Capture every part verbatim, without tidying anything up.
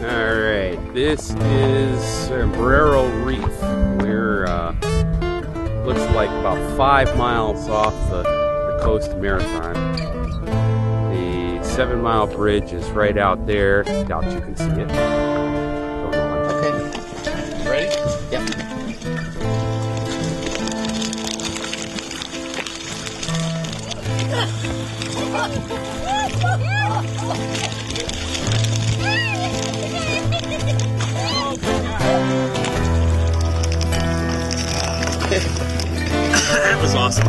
Alright, this is Sombrero Reef. We're, uh, looks like about five miles off the, the coast of Marathon. The seven mile bridge is right out there. Doubt you can see it. Going on. Okay. Ready? Yep. That was awesome.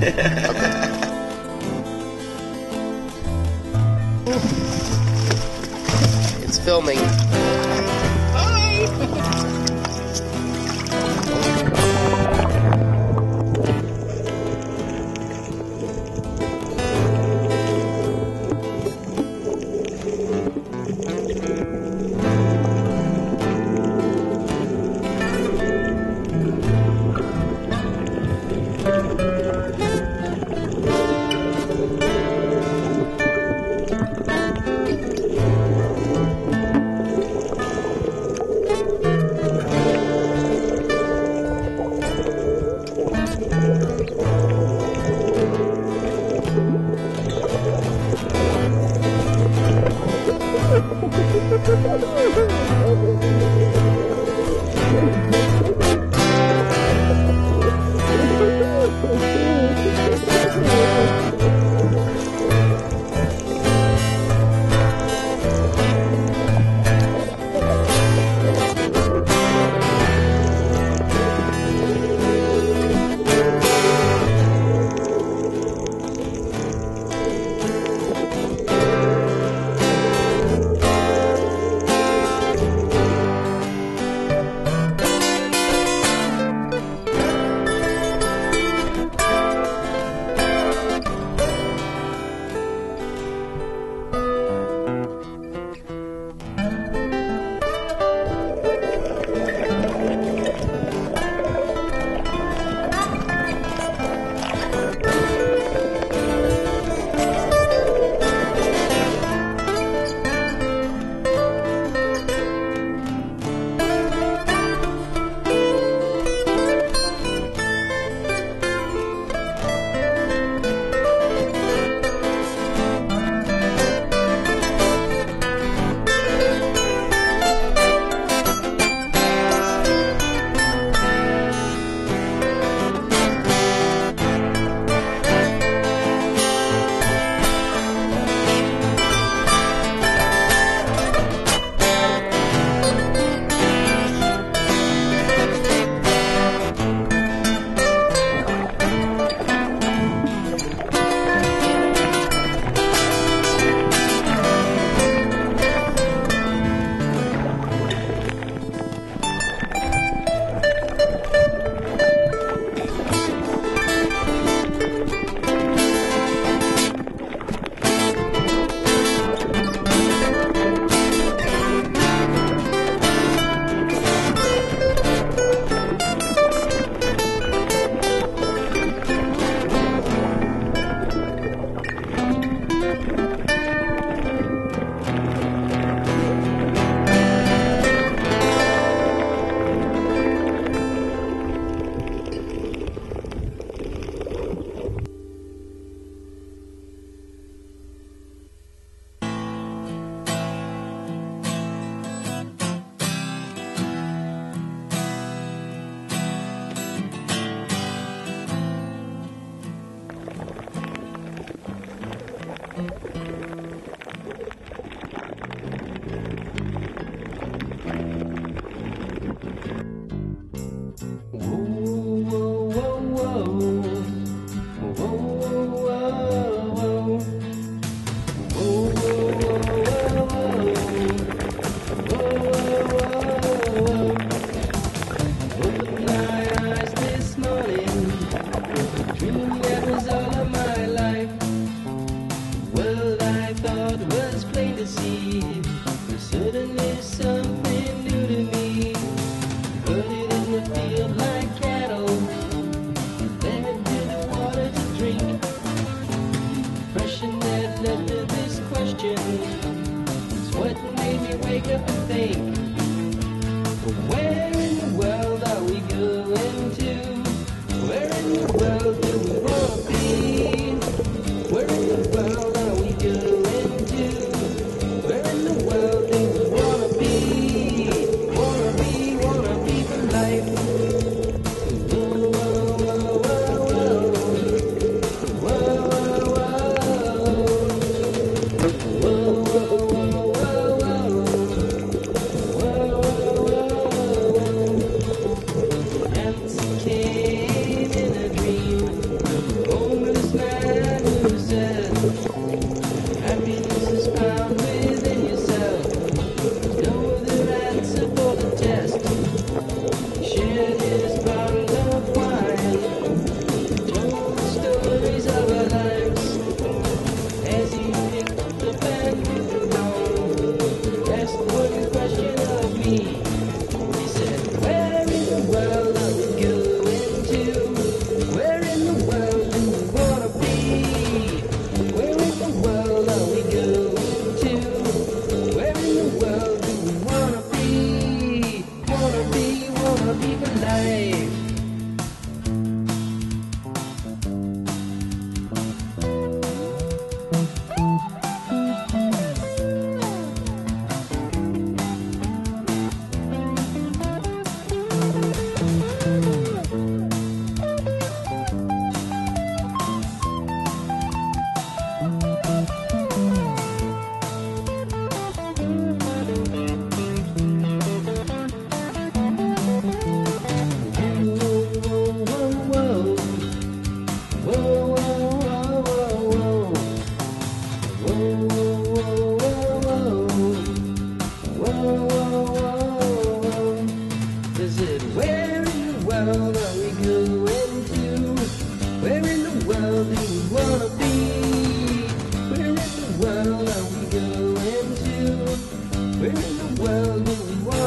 It's filming. It's what made me can't wake up and think, where in the world are we going to? Where in the world do we wanna be? Where in the world are we going to? Where in the world do we wanna be? Wanna be, wanna be for life. Whoa, whoa, whoa, whoa, whoa, whoa, whoa. Ants came in a dream. Homeless man who said, happiness is found within yourself. No other answer for the test. He shared his bottle of wine, told the stories of our lives. As he picked up and moved on, asked one question of me. He said, where in the world are we going to? Where in the world do we wanna be? Where in the world are we going to? Where in the world do we wanna be? Wanna be, wanna be for life. Is it where in the world are we going to? Where in the world do we wanna be? Where in the world are we going to? Where in the world do we wanna